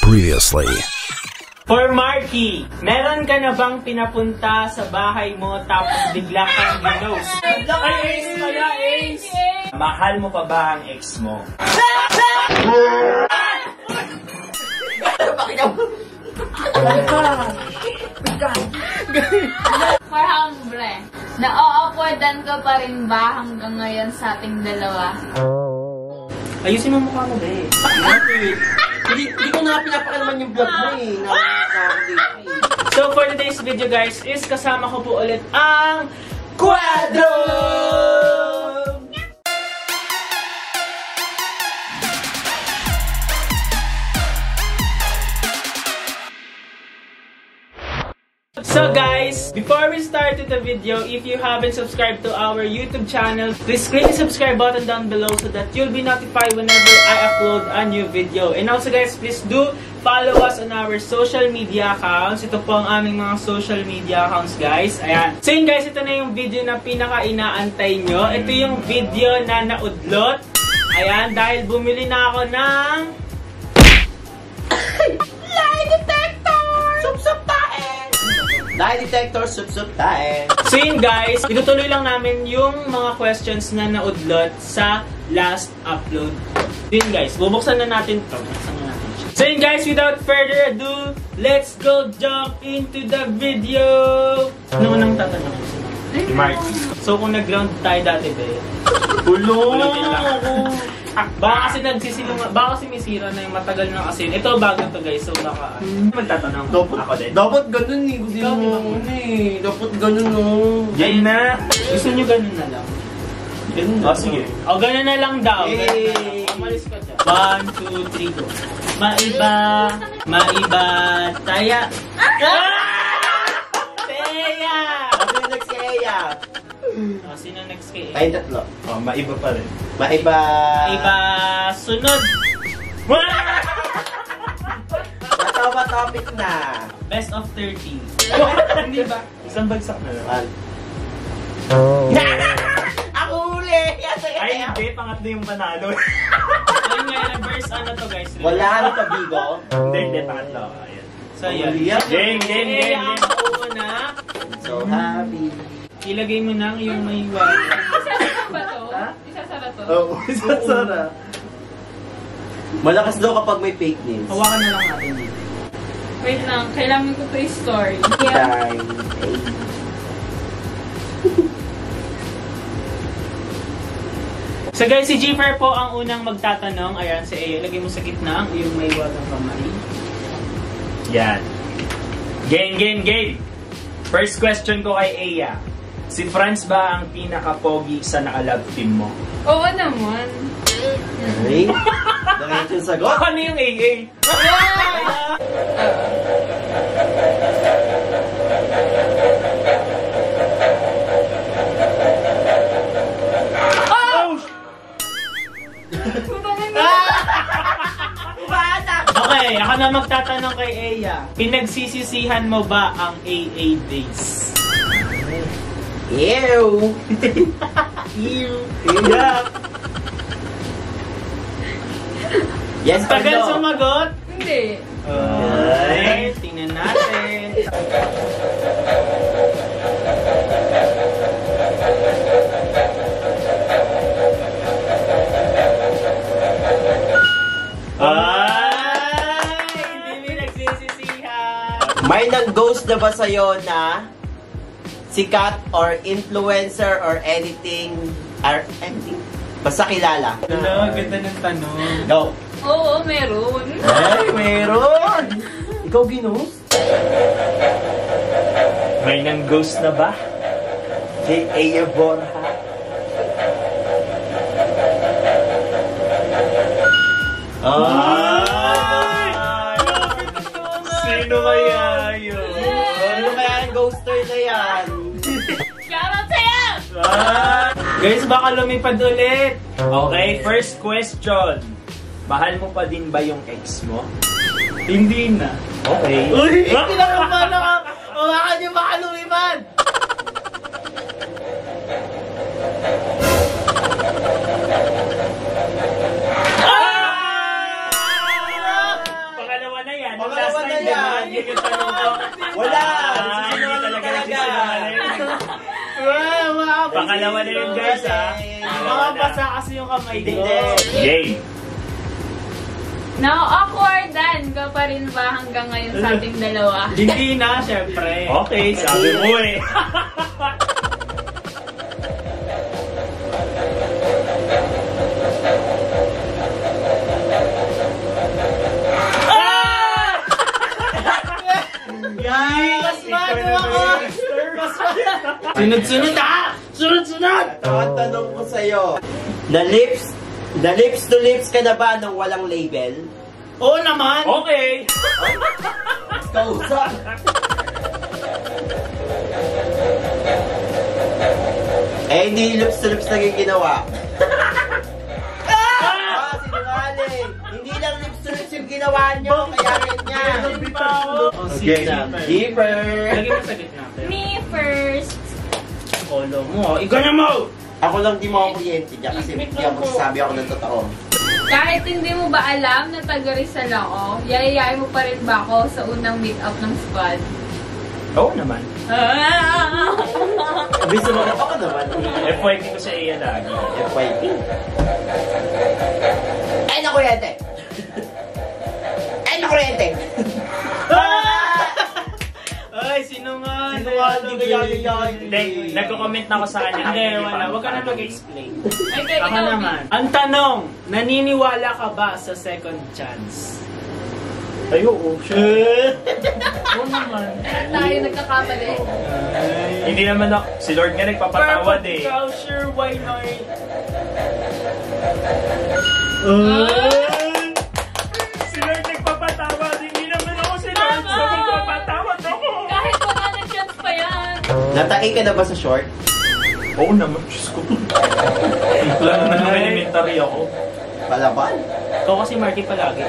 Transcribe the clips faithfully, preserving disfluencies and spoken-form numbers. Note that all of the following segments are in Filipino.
Previously. For Marky, meron ka na bang pinapunta sa bahay mo tapos bigla kang ginos? Ay, Ace! Kaya, Ace! Mahal mo pa ba ang ex mo? For hambre, na-o-awkwardan ka pa rin ba hanggang ngayon sa ating dalawa? Ayusin mo mukha mo, be. Hindi, hindi ko na pinapakalaman yung vlog mo eh. So for today's video guys, is kasama ko po ulit ang Quadro! So guys, before we start with the video, if you haven't subscribed to our YouTube channel, please click the subscribe button down below so that you'll be notified whenever I upload a new video. And also guys, please do follow us on our social media accounts. Ito po ang aming mga social media accounts guys. Ayan. So yun guys, ito na yung video na pinaka-inaantay nyo. Ito yung video na naudlot. Ayan, dahil bumili na ako ng lie detector! Sup-sup tae! Lie detector, sup-sup tae! So yun guys, itutuloy lang namin yung mga questions na naudlot sa last upload. Yun guys, bubuksan na natin ito. Bubuksan na natin siya. So yun guys, without further ado, let's go jump into the video! Ano nang tatanungin si Marky? So kung nag-ground tayo dati ba eh? Ulo! Baka kasi nagsisilungan, baka kasi may sira na yung matagal na asin. Ito bago to guys, so baka hmm. magtatanong dapat, ako din. Dapat ganun eh, gusto mo ano eh. Dapat ganun no. Yan na. Gusto nyo ganun na lang? Ganun na. Oh, sige. O, ganun na lang daw. Hey. Umalis ka dyan. One, two, three, go. Maiba, maiba, taya. Ah! Taya! Ano yung next kay Eya? Oh, sino next kay Eya? Tayong tatlo. Oh, maiba pa rin. Maiba... Maiba, sunod. Matawa topic na. Best of thirty. Hindi ba? Isang bagsak na lang. Oh. Ako huli! Ay, hindi. Pangatlo yung panalo. Ayun nga, reverse ano to guys. Wala na kabigo? Hindi, hindi. Pangatlo. Ayan. So, yan. Game, game, game, game. Ako na. So happy. Ilagay mo na yung may wala. Isasara ba to? Isasara to? Oo, isasara. Malakas daw kapag may fake news. Hawakan na lang natin dito. Wait lang, kailangan ko to story. Time. So guys, si Jiffer po ang unang magtatanong. Ayan, si Eya. Lagay mo sa gitna ang iyong may walang kamay. Yan. Game, game, game. First question ko kay Eya. Si Franz ba ang pinaka-pogi sa naka-love team mo? Oo naman. Okay. Nakita yung sagot? Ano yung A A? Okay, ako na magtatanong kay Eya. Pinagsisisihan mo ba ang A A days? Ew! Ew! Yeah. Yes, Tagal no? sumagot? Hindi. Okay, tingnan natin. Ay! Hindi mo nagsisisihan. May nang-ghost na ba sa'yo na sikat or influencer or anything or anything? Basta kilala. Hello, ganda ng tanong. Go! Oo, meron. Ay, meron! Ikaw ginos? May nang-ghost na ba? Kay Eya Borja. Ay! Sino kaya yun? Ano kaya yung ghoster na yan? Shoutout sa'yo! Ah! Guys, baka lumipad ulit. Okay, first question. Mahal mo pa din ba yung ex mo? Hindi na. Okay. Uy! Hindi na ka pa na! Baka niyo baka lumipad! yan. Nung Pangalawa last na time, yan. diba? Yun yung tanong ko. Wala! Ah, hindi Sinungaling talaga talaga. nagsisinungaling. Wow, mga Pangalawa na yun, guys, ha? Mga basa kasi yung kamay ko. Hindi. Game. Na-awkwardan ka pa rin ba hanggang ngayon sa ating dalawa? Hindi na, syempre. Okay, sabi mo eh. Guys, mano ako! Sunod-sunod ah! Sunod-sunod! Ito ang tanong ko sa'yo. Na lips, na lips to lips ka na ba nang walang label? Oo naman! Okay. Kausap! Eh, hindi lips to lips na yung ginawa. Ah! Sinungaling! Hindi lang lips to lips yung ginawa nyo, kaya rin yan. Oh, Okay na. Deeper! Lagi mo sa gitna. Me first. Polo mo. Ikaw na mo! Ako lang di mo ako kliyente dyan kasi hindi ako sabi ako ng totoo. Kahit hindi mo ba alam na taga Rizal ako, yayayain mo pa rin ba ako sa unang meet-up ng squad? Oo naman. Gusto mo ako naman. F Y P ko sa iya lagi. F Y P. Ay, na kuryente! Ay, na kuryente! Ay, sino nga? Sino nga? Hindi ka yayayain. Hindi, nagko-comment na ako sa kanya. Hindi, wala. Huwag ka na mag-explain. Ay, kaya Ako ikaw, naman. Ang tanong, naniniwala ka ba sa second chance? Ay, oo. Oo naman. tayo nagkakamali. Hindi naman ako. Si Lord nga nagpapatawad eh. Ikaw, sure, why not? Si Lord nagpapatawad. Hindi naman ako si Lord. So magpapatawad ako. Kahit wala na chance pa yan. Nataki ka na ba sa short? Oo naman. Diyos ko. Wala naman nung elementary ako. Palaban? Ikaw kasi Marky palagi.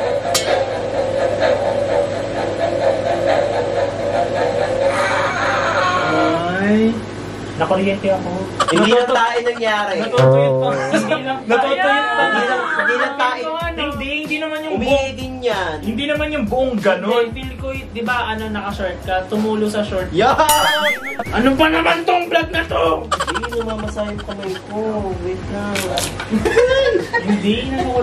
Ay. Nakuryente ako. Hindi lang tayo nangyari. Natutuyot pa. Hindi lang. Natutuyot pa. Hindi lang, hindi lang tayo. Hindi, hindi naman yung buong... Umihi din yan. Hindi naman yung buong Ano? ganon. Feel ko, di ba, ano, naka-short ka, tumulo sa short. Yan! Ano pa naman tong vlog na to? Hindi namamasahe yung kamay ko. Wait lang. Hindi na ako.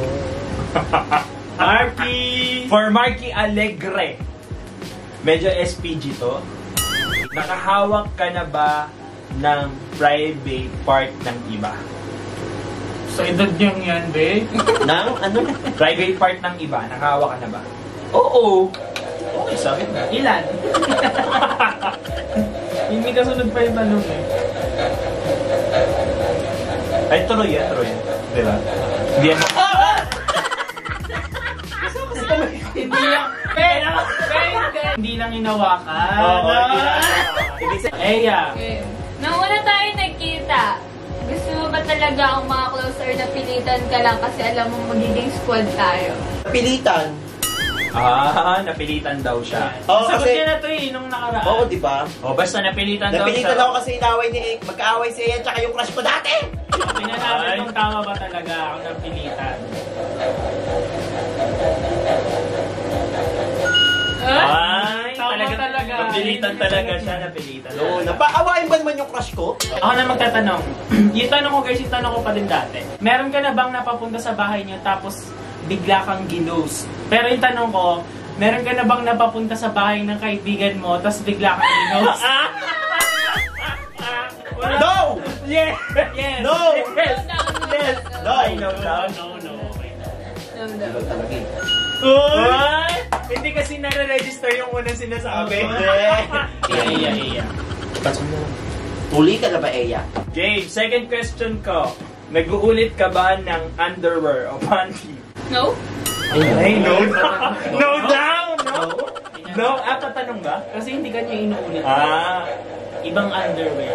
Marky! For Marky Alegre. Medyo S P G to. Nakahawak ka na ba ng private part ng iba? Sa edad niyang yan, be? Nang ano? Private part ng iba, nakahawak ka na ba? Oo. Okay, sabi mo. Ilan? Hindi kasunod pa yung tanong eh. Ay, tuloy yan, tuloy yan. Diba? Hindi yan. Hindi lang. Pero, pero, hindi lang hinawakan. Oo, hindi lang. Eya. Okay. Nung una tayo nagkita, gusto mo ba talaga ang mga closer na pilitan ka lang kasi alam mo magiging squad tayo? Pilitan. Ah, napilitan daw siya. Oo, Sagot kasi- niya na to eh, nung nakaraan. Oo, di ba? O, basta napilitan daw Napilitan siya. ako kasi inaway ni Ek. Magkaaway si Ek tsaka yung crush ko dati. Tingnan natin kung tama ba talaga ako napilitan. Ay, Tama talaga, talaga. napilitan talaga siya, napilitan. Oo, napaawain ba naman yung crush ko? Ako na magtatanong. Yung tanong ko guys, yung tanong ko pa din dati. Meron ka na bang napapunta sa bahay niyo tapos bigla kang ginose? Pero yung tanong ko, meron ka na bang napapunta sa bahay ng kaibigan mo tapos bigla kang ginose? No! Yes! Yes! No! Yes! Yes! No! Ay, no, no. No, no, okay. No, no. Ano talaga eh. Ay! Hindi kasi nare-register yung unang sinasabi. Iya, iya, iya. Uli ka na ba, Eya? Game, second question ko. Nag-uulit ka ba ng underwear o panty? No? Ay, no. No daw, no. No? No, ah, tatanong ba? Kasi hindi ka niya inuulit. Ah. Ibang underwear.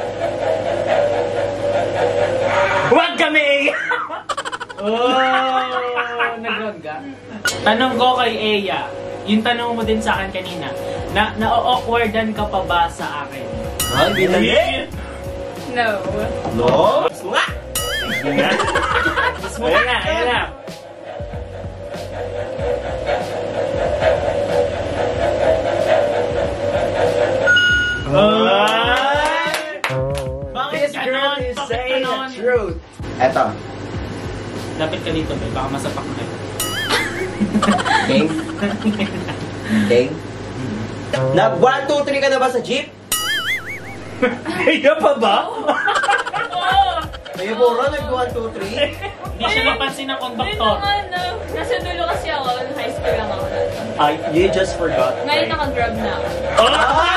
Huwag kami! Oh, nagwag ka. Tanong ko kay Eya, yung tanong mo din sa akin kanina, na na-awkwardan ka pa ba sa akin? Ay, binali. No. No? Gusto nga! Ayan na, ayan na. Eto. Lapit ka dito, be. Baka masapak na kayo. Ding. Ding. Nag one, two, three ka na ba sa jeep? Kaya pa ba? Kayo po ron, nag one, two, three? Hindi siya napansin ng Hindi konduktor. naman, no. Nasa dulo kasi ako. High school lang ako. I, you just forgot. Ngayon naka-grab na ako. Ah!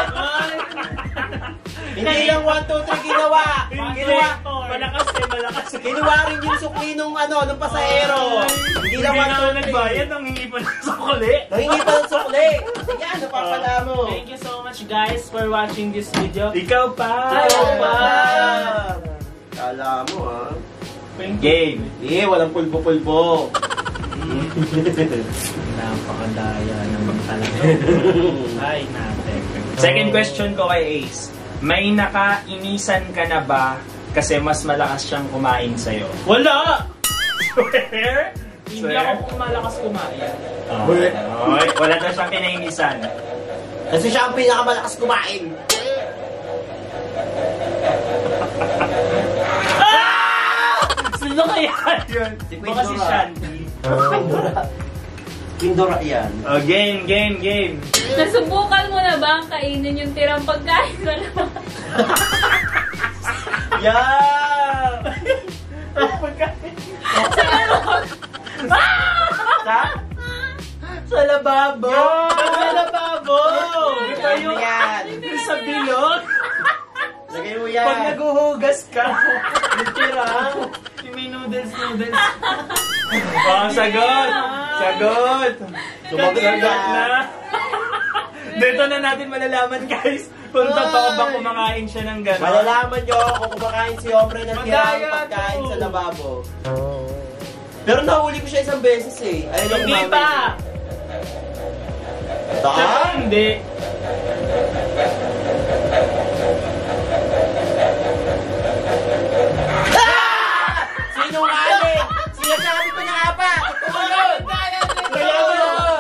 Hindi lang one, two, three ginawa. Ginawa. Malakas eh, malakas eh. Kinuha rin yung sukli nung ano, nung pasahero. Hindi lang one, two, three. nagbayad, nang hingi pa ng sukli. Nahingi pa ng sukli. Yan, napapala mo. Thank you so much guys for watching this video. Ikaw pa! Ikaw pa! Kala mo ah. Game! Eh, walang pulbo-pulbo. Napakadaya naman talaga. Ay, natin. Second question ko kay Ace. May nakainisan ka na ba kasi mas malakas siyang kumain sa'yo? Wala! Swear? Hindi ako malakas kumain. Oh. Oy, wala na siyang kinainisan. Kasi siya ang pinakamalakas kumain. Sino kaya yun? Si Baka si Pindora. Shanti. Pindora. Pindora yan. Oh, game, game, game. Nasubukan mo na ba ang kainin yung tirang pagkain mo naman? Yeah! Sa? Sa lababo! Sa lababo! Ito yung Yan. yung sa bilog. Lagay mo yan. Pag naguhugas ka, Literal. Yung may noodles, noodles. oh, sagot! Sagot! Sumagot Sagot na. na. Dito na natin malalaman, guys, kung totoo ba kumakain siya ng gano'n. Malalaman nyo kung kumakain si Ombre ng tirang Madaya pagkain to. sa lababo. Pero nahuli ko siya isang beses eh. Ayun ang Hindi mami. pa! Taa? Saka hindi. Sinungaling! Sinasabi ko na nga pa! Totoo yun! Kaya pala,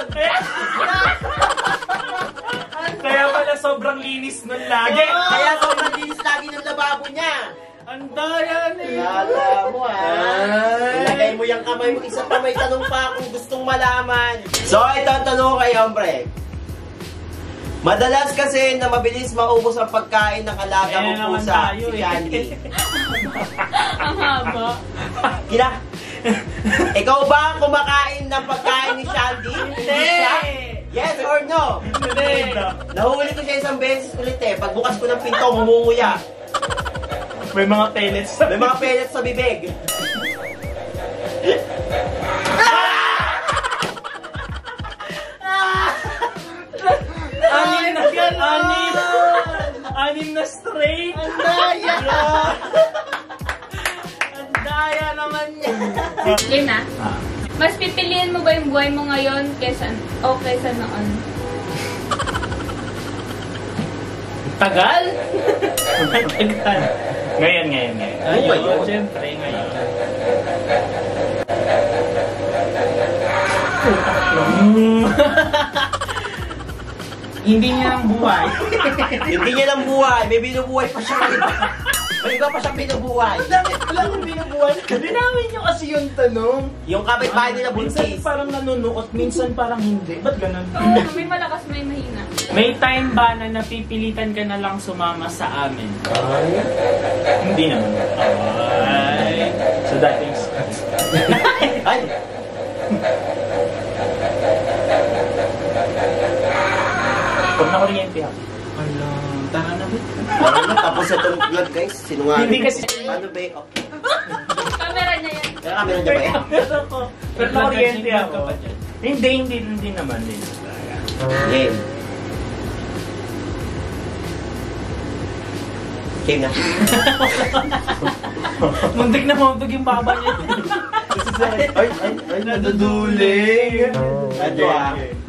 kaya pala sobrang linis nun lagi. Kaya sobrang linis lagi ng lababo niya. Ang daya niya. Kala mo ah. Ilagay mo yung kamay mo. Isa pa may tanong pa kung gustong malaman. So ito ang tanong kay Ombre. Madalas kasi na mabilis maubos ang pagkain ng alaga Ayan mong naman pusa, tayo, si eh. Candy. Ang haba. Kina, ikaw ba ang kumakain ng pagkain ni Shandy? Hindi! siya? Yes or no? Hindi! Nahuli ko siya isang beses ulit eh. Pagbukas ko ng pinto, ngumunguya. May mga pellets sa May mga pellets sa bibig. Anim na, anim, anim na straight. Ang daya! Ang daya naman niya. Game na? Mas pipiliin mo ba yung buhay mo ngayon kaysa, o kaysa noon? Tagal? Tagal. Ngayon, ngayon, ngayon. Ano ba yun? Siyempre, ngayon. Hindi niya ang buhay. Hindi niya lang buhay. May binubuhay pa siya. May iba pa siyang binubuhay. Wala akong binubuhay. Dinamay niyo kasi yung tanong. Yung kapitbahay nila Minsan buntis. parang nanunukot, minsan parang hindi. Ba't ganun? Oo, may malakas, may mahina. May time ba na napipilitan ka na lang sumama sa amin? Hindi naman. Ay. So that is... Ay! Pag nakuryente ako. Ala, tara na ba? Parang na, tapos itong vlog guys. Sinungaling. Hindi kasi... Ano ba eh? Okay. Camera niya yan. Kaya camera niya ba eh? Pero ako. Pero nakuryente ako. Hindi, hindi, hindi naman. Hindi naman talaga. Game. Game na. Muntik na mabag yung baba niya. Ay, ay, ay, Naduduling. Ano ah?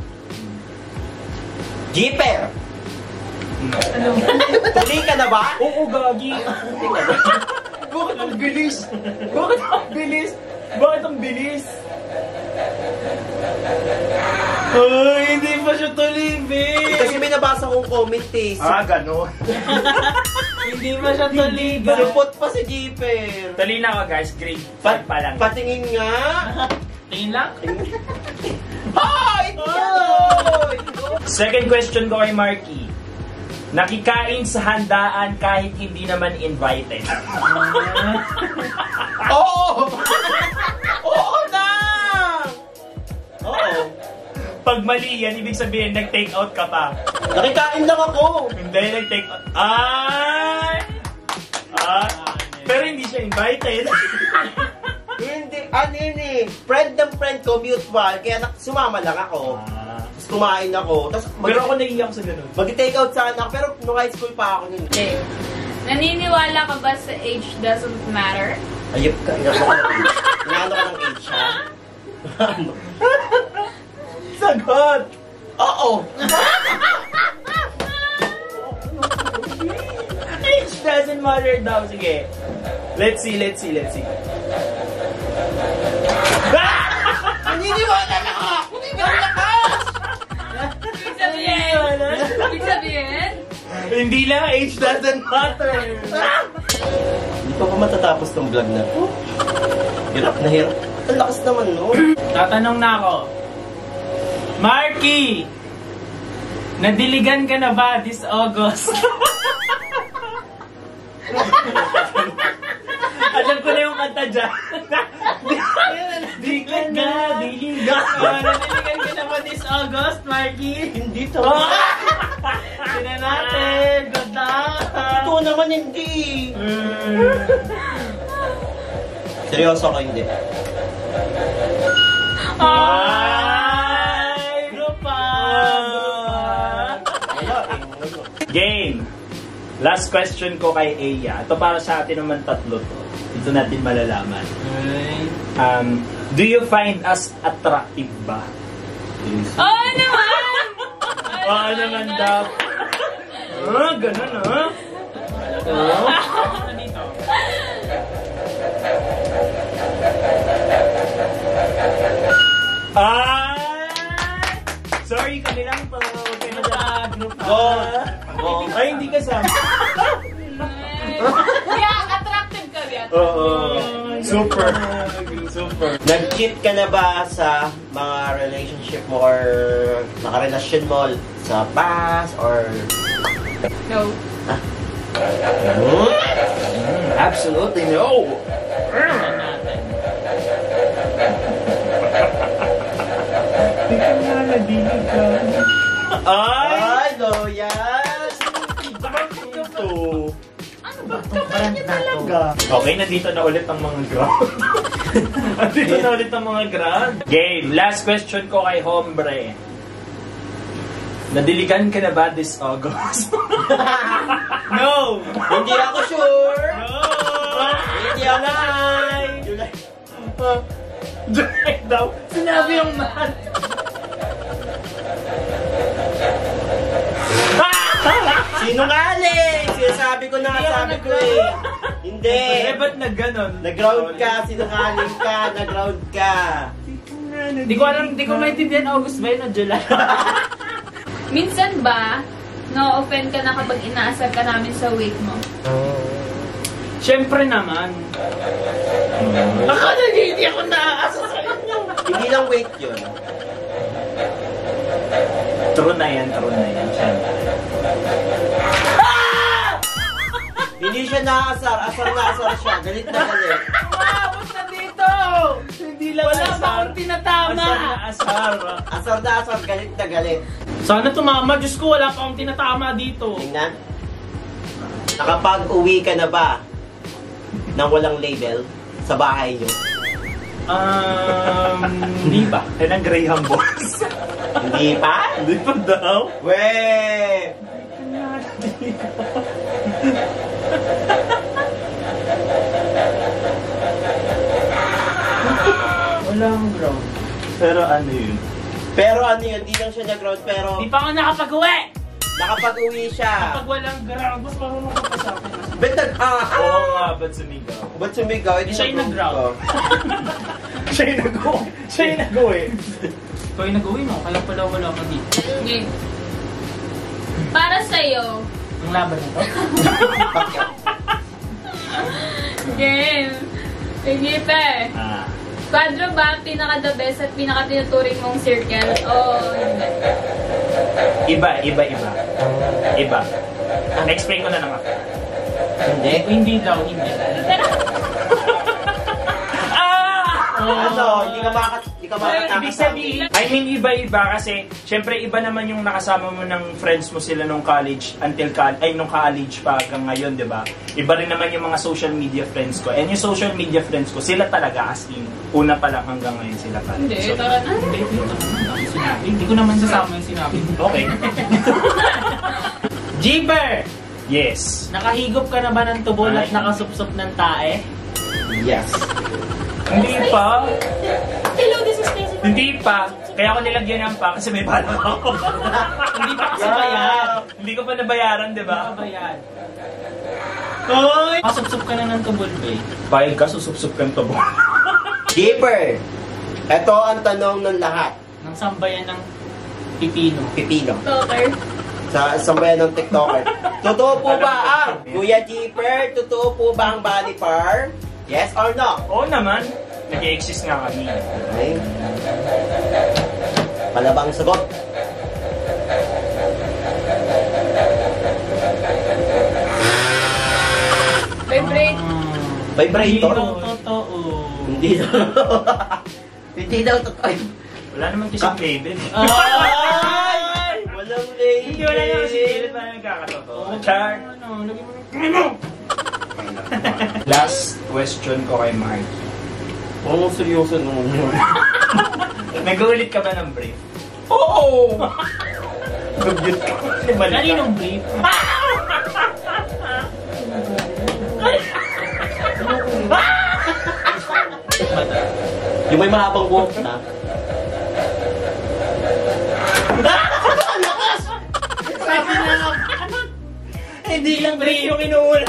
Jeeper! Ano? Tuloy ka na ba? Oo, gagi. Bakit ang bilis? Bakit ang bilis? Bakit ang bilis? Ay, hindi pa siya tuloy, babe. Kasi may nabasa kong comment eh. Ah, gano'n. Hindi ba siya tuligan? Lupot pa si Jeeper. Tuloy na ako guys, grade Pat, five pa lang. patingin nga. Tingin lang? Ay! Second question ko kay Marky. Nakikain sa handaan kahit hindi naman invited. Oo! Oo na! Oo. Pag mali yan, ibig sabihin nag-take out ka pa. Nakikain lang ako. Hindi, nag-take out. Ay! Ah, pero hindi siya invited. Hindi, ano yun eh. Friend ng friend ko, mutual. Kaya nak- sumama lang ako. Ah. Tapos kumain ako. Tapos mag- Pero ako naiiyak sa ganun. mag-take out sana ako. Pero nung high school pa ako nun. Okay. Naniniwala ka ba sa age doesn't matter? Ayop ka. Inaano ka ng age, ha? Sagot! Oo! Age doesn't matter daw. Sige. Let's see, let's see, let's see. Naniniwala na ako! Hindi ba lakas? Ibig sabihin? Ibig sabihin? Hindi lang, age doesn't matter. Hindi pa ba matatapos ng vlog na to? Hirap na hirap. Ang lakas naman, no? Tatanong na ako. Marky! Nadiligan ka na ba this August? Alam ko na yung kanta dyan. Diligan ka, diligan ka. Nadiligan ka na ba this August, Marky? Hindi to. Sina natin. Good luck. Ito naman hindi. Seryoso ko hindi. Ay! Grupa! Wala eh. Game. Last question ko kay Eya. Ito para sa atin naman tatlo to. Ito natin malalaman. Um, do you find us attractive ba? Oo naman! Oo naman daw. Ah, ganun ah. Ah! Sorry, kami lang to. Huwag kayo na group. Go! Go! Ay, hindi kasama. Yeah, attractive ka, Biat. Oo. Super. Super. Nag-cheat ka na ba sa mga relationship mo or nakarelasyon mo sa past or... No. Hmm? Absolutely no. Hindi ka nga nadinig ka. Ay! Ay, loyal! Ito. Ano ba ito? Kanya talaga. Okay, nandito na ulit ang mga ground. Nandito na ulit ang mga ground. Game. Last question ko kay Hombre. Nadiligan ka na ba this August? No! Hindi ako sure! No! Hindi ako July! July. July daw. Sinabi yung man. Sinungaling! Sinasabi ko na nga, Hindi ako sabi ko eh. Hindi. Eh, ba't nag-ganon? Nag-ground ka, sinungaling ka, nag-ground ka. Hindi ko alam, hindi ko maintindihan August ba yun o July? Minsan ba, no-offend ka na kapag inaasar ka namin sa weight mo? Siyempre naman. Akala niyo hindi ako naaasa sa inyo. Hindi lang wait yun. True na yan, true na yan. Siyempre. Hindi siya naasar, asar na asar siya. Galit na galit. Umabot na dito! Hindi lang Wala asar. pa akong tinatama. Asar na asar. Asar na asar, galit na galit. Sana tumama. Diyos ko, wala pa akong tinatama dito. Tingnan. Nakapag-uwi ka na ba nang walang label sa bahay niyo? Um, hindi ba? Yan ang Graham boss. Hindi pa? Hindi pa daw. Weh! Wala akong ground. Pero ano yun? Pero ano yun, di lang siya nag-ground, pero Hindi pa ako nakapag-uwi! nakapag-uwi siya. Kapag walang ground, mas marunong ka pa sa akin. Ba't nag ah, Oo nga, ba't sumigaw? Ba't sumigaw? Hindi Siya yung nag-ground. Siya yung nag-uwi. Siya yung eh. nag-uwi. Ikaw yung nag-uwi mo, kaya pala wala ka dito. Game. Para sa'yo. Ang laban na to? Game. Sige pa. Ah. Quadro ba ang pinaka-the best at pinaka-tinuturing mong circle? O hindi? Iba, iba, iba. Iba. Na-explain ko na naman. Hindi. Hindi daw, hindi. Ano, hindi ka makat... Hindi ka makatakas. Ibig sabihin, I mean, iba-iba kasi, syempre, iba naman yung nakasama mo ng friends mo sila nung college, until college, ay, nung college pa hanggang ngayon, di ba? Iba rin naman yung mga social media friends ko. And yung social media friends ko, sila talaga as in, una pa lang hanggang ngayon sila pa. Hindi, So, tara na. Hindi, hindi ko naman sinabi. Hindi ko naman sasama yung sinabi. okay. Jeeper! Yes. Nakahigop ka na ba ng tubol at Ay. nakasupsop ng tae? Yes. Hindi pa. Hello, this is Casey. Hindi pa. Kaya ako nilagyan ng pa kasi may balang ako. Hindi pa kasi bayad. Hindi ko pa nabayaran, di ba? Hindi pa bayad. Hoy! Nakasupsop ka na ng tubol, babe. Bayad ka, susup-sup kang tubo. Keeper, ito ang tanong ng lahat. Ng sambayan ng pipino. Pipino. Talker. Sa sambayan ng TikToker. Totoo po ba ang Kuya Jeeper? Totoo po ba ang body par? Yes or no? Oo naman. Nag-i-exist nga kami. Okay. Palabang sagot. Vibrate. Vibrator? Hindi daw totoo. Hindi daw. Hindi daw totoo. Wala naman kasing label. Ay! Walang label. Hindi, wala naman kasing label. Paano nagkakatotoo? Char. Ano, lagyan mo ng... Last question ko kay Mark. Oo, seryoso naman yun. Nag-ulit ka ba ng brief? Oo! Nag-mute ka. Balik ka. Kaninong brief? Yung may mahabang buhok na. Hindi lang brief yung inuula.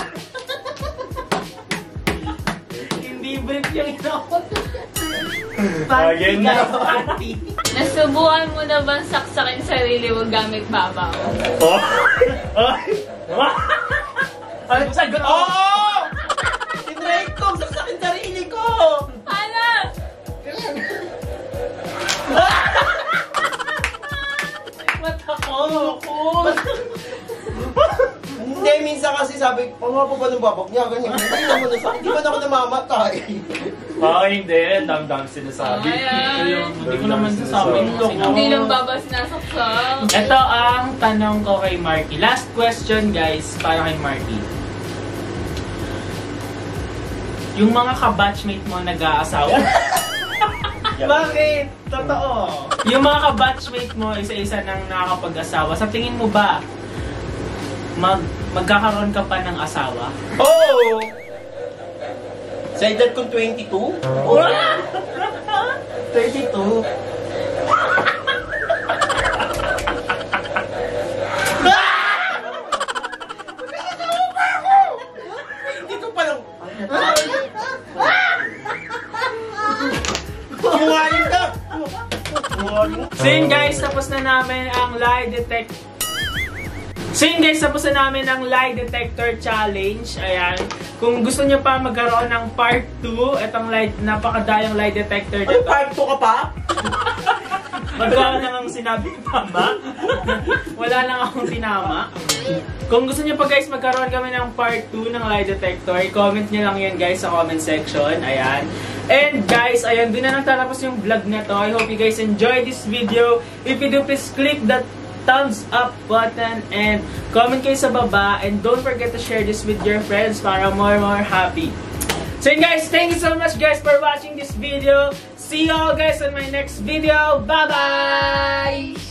Hindi brief yung inuula. Again na. Nasubukan mo na bang saksakin sarili mo gamit babaw? Oh! Oh! Ano sagot? Oo! Tinry ko! Saksakin sarili ko! Ano? Mata ko. Hindi, minsan kasi sabi, ang nga po ba ng babak niya? Ganyan. Hindi naman na hindi ba na ako namamatay? Oh, hindi. Dam-dam sinasabi. Ayan. Hindi ko naman sasabi nung sinabi. Hindi lang babas nasaksak. Ito ang tanong ko kay Marky. Last question, guys, para kay Marky. Yung mga kabatchmate mo nag-aasawa. Bakit? Totoo. Yung mga kabatchmate mo, isa-isa nang nakakapag-asawa. Sa tingin mo ba, mag magkakaroon ka pa ng asawa? Oo! Sa edad kong twenty-two? thirty-two. Hindi ko pa lang... Kumain ka! So yun guys, tapos na namin ang lie detect. So yun guys, tapos na namin ang lie detector challenge. Ayan. Kung gusto nyo pa magkaroon ng part two, itong lie, napakadayang lie detector Ay, dito. part two ka pa? Magkaroon lang ang sinabi ni Mama. Wala lang akong tinama. Kung gusto nyo pa guys magkaroon kami ng part two ng lie detector, comment nyo lang yan guys sa comment section. Ayan. And guys, ayan, doon na nagtatapos yung vlog na to. I hope you guys enjoy this video. If you do, please click that thumbs up button and comment kayo sa baba. And don't forget to share this with your friends para more more happy. So yun guys, thank you so much guys for watching this video. See you all guys on my next video. Bye bye!